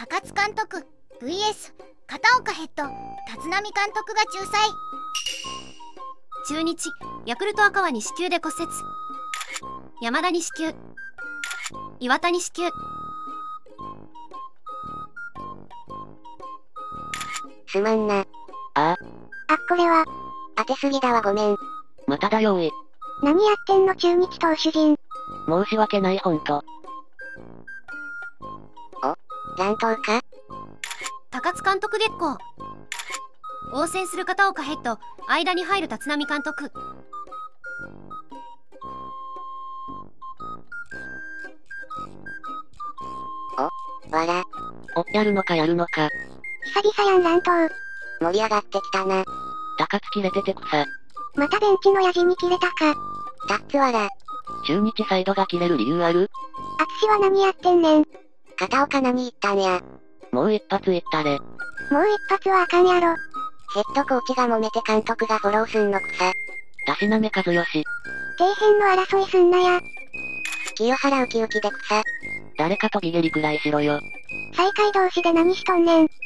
高津監督 vs 片岡ヘッド立浪監督が仲裁。中日ヤクルト赤羽に死球で骨折、山田に死球、岩田に死球。 すまんな。 これは。 当てすぎだわ、ごめん。 まただよおい。 何やってんの中日投手陣。 申し訳ないほんと。 乱闘か？ 高津監督月光。応戦する片岡ヘッド、間に入る立浪監督。 わら。 やるのかやるのか。 久々やん乱闘。 盛り上がってきたな。 高津切れてて草。 またベンチのヤジに切れたか。 タッツわら。 中日サイドが切れる理由ある？ 淳は何やってんねん。 片岡何言ったんや。 もう一発いったれ。 もう一発はあかんやろ。 ヘッドコーチが揉めて監督がフォローすんの草。 たしなめ和義。 底辺の争いすんなや。 清原ウキウキで草。 誰かとビゲリくらいしろよ。 最下位同士で何しとんねん。